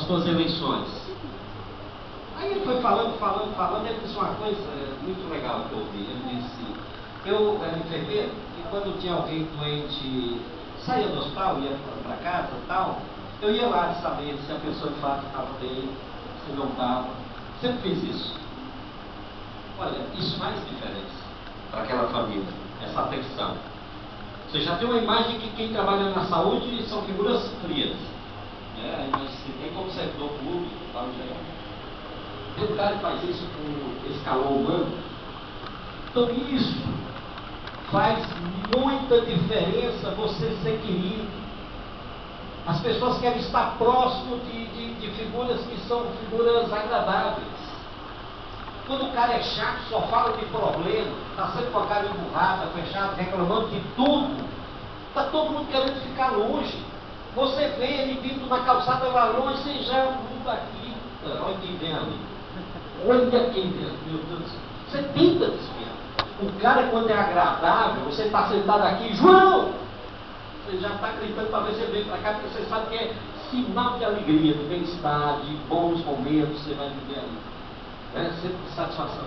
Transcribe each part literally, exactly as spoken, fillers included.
suas eleições. Aí ele foi falando, falando, falando, ele disse uma coisa muito legal que eu ouvi. Ele disse, eu era enfermeiro, e quando tinha alguém doente, saía do hospital, ia para casa e tal, eu ia lá de saber se a pessoa de fato estava bem, se não estava. Sempre fiz isso. Olha, isso faz diferença para aquela família, essa atenção. Você já tem uma imagem que quem trabalha na saúde são figuras frias. Né? Mas se tem como servidor público, tal, já é. Tem um cara que faz isso com esse calor humano. Então isso faz muita diferença você ser querido. As pessoas querem estar próximo de, de, de figuras que são figuras agradáveis. Quando o cara é chato, só fala de problema, está sempre com a cara emburrada, fechada, reclamando de tudo, está todo mundo querendo ficar longe. Você vê ele vindo na calçada lá longe, você já muda aqui. Olha quem vem ali. Olha quem vem ali, meu Deus do céu. Você tenta desviar. O cara, quando é agradável, você está sentado aqui, João! Você já está gritando para ver se ele vem para cá, porque você sabe que é sinal de alegria, de bem-estar, de bons momentos, você vai viver ali. Né? Sempre de satisfação.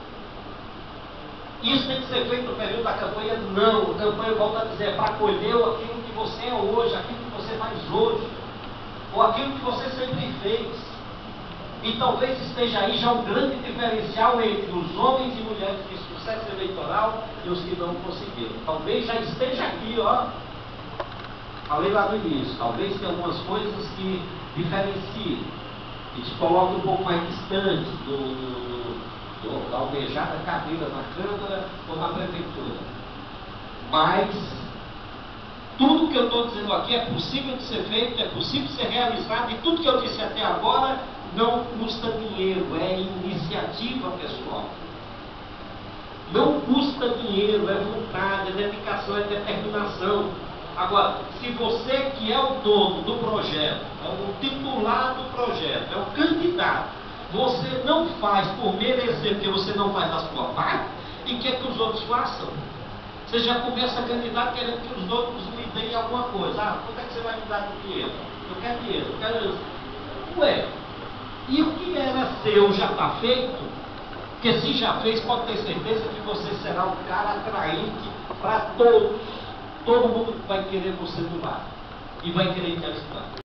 Isso tem que ser feito no período da campanha? Não. A campanha, volta a dizer, é para colher aquilo que você é hoje, aquilo que você faz hoje, ou aquilo que você sempre fez. E talvez esteja aí já um grande diferencial entre os homens e mulheres de sucesso eleitoral e os que não conseguiram. Talvez já esteja aqui, ó. Falei lá no início, talvez tenha algumas coisas que diferenciem e te coloquem um pouco mais distante do, do, do, da almejada cadeira na Câmara ou na Prefeitura. Mas tudo que eu estou dizendo aqui é possível de ser feito, é possível de ser realizado, e tudo que eu disse até agora não custa dinheiro, é iniciativa pessoal. Não custa dinheiro, é vontade, é dedicação, é determinação. Agora, se você que é o dono do projeto, é o titular do projeto, é o candidato, você não faz por merecer, porque você não faz a sua parte, e quer que os outros façam? Você já começa candidato querendo que os outros lhe deem alguma coisa. Ah, quanto é que você vai me dar de dinheiro? Eu quero dinheiro, eu quero isso. Ué, e o que era seu já está feito? Porque se já fez, pode ter certeza que você será um cara atraente para todos. Todo mundo vai querer você do lado e vai querer te ajudar.